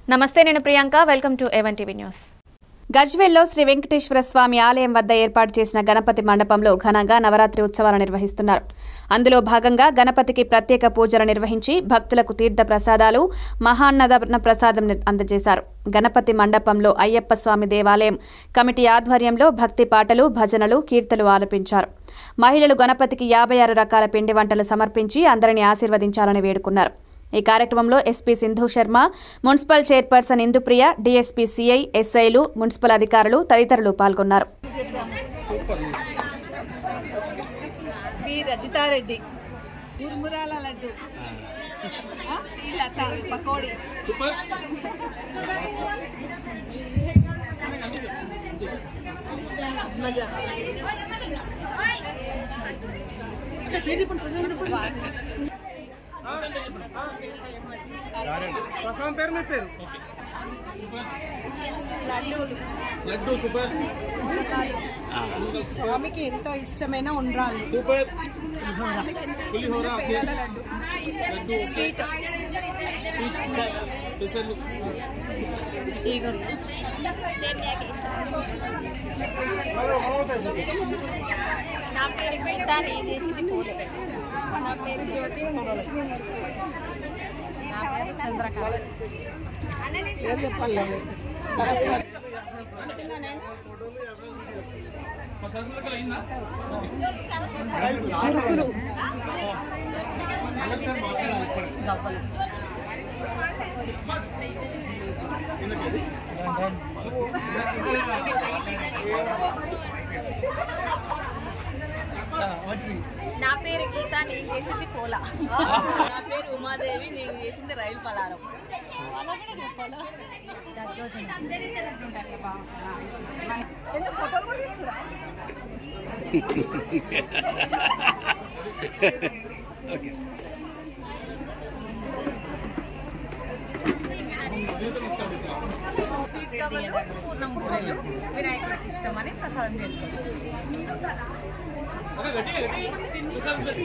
నమస్తే, నేను Priyanka. Welcome to A1 TV news. గజ్వేల్లో శ్రీ వెంకటేశ్వర స్వామి ఆలయం వద్ద ఏర్పాటు చేసిన గణపతి మండపంలో ఘనంగా నవరాత్రి ఉత్సవాలు నిర్వహిస్తున్నారు. అందులో భాగంగా గణపతికి ప్రత్యేక పూజలు నిర్వహించి భక్తులకు తీర్థ ప్రసాదాలు, మహాన్నదాన ప్రసాదం అందజేశారు. గణపతి మండపంలో అయ్యప్ప స్వామి దేవాలయం కమిటీ ఆధ్వర్యంలో భక్తి పాటలు, భజనలు, కీర్తనలు ఆలపించారు. మహిళలు గణపతికి 56 రకాల పిండి వంటలు సమర్పించి అందరినీ ఆశీర్వదించాలని వేడుకున్నారు. ఈ కార్యక్రమంలో SP Sindhu Sharma, municipal chairperson Indupriya, DSP CI, ఎస్ఐలు, మున్సిపల్ అధికారులు తదితరులు పాల్గొన్నారు. లడ్డు సూపర్, స్వామికి ఎంతో ఇష్టమైన ఉండ్రాలు సూపర్, పులిహోర, స్వీట్ స్పెషల్, నా పేరు గీతా, నేను చేసింది పూలే. నా పేరు జ్యోతి, నా పేరు చంద్రకళ. నా పేరు గీత, నేను చేసింది పూల. నా పేరు ఉమాదేవి, నేను చేసింది రైలు పలారం. ఎందుకు ఫోటోలు కూడా తీస్తురా? స్వీట్ కవర్లు, పూర్ణం బుర్రలు వినాయకుడికి ఇష్టమని ప్రసాదం చేసుకోవచ్చు.